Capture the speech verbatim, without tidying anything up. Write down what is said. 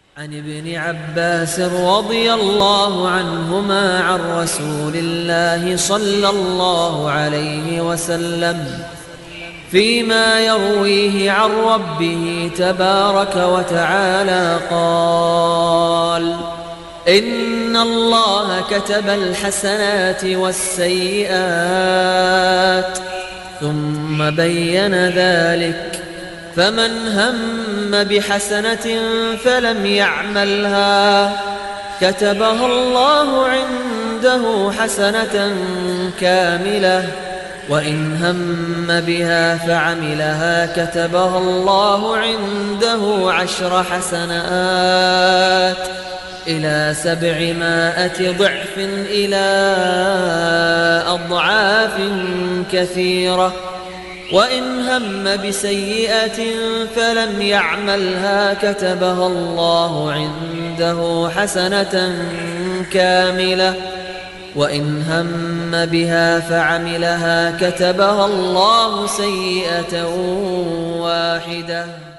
عن ابن عباس رضي الله عنهما عن رسول الله صلى الله عليه وسلم فيما يرويه عن ربه تبارك وتعالى قال: إن الله كتب الحسنات والسيئات ثم بين ذلك، فمن هم بحسنة فلم يعملها كتبها الله عنده حسنة كاملة، وإن هم بها فعملها كتبها الله عنده عشر حسنات إلى سبعمائة ضعف إلى أضعاف كثيرة. وإن هم بسيئة فلم يعملها كتبها الله عنده حسنة كاملة، وإن هم بها فعملها كتبها الله سيئة واحدة.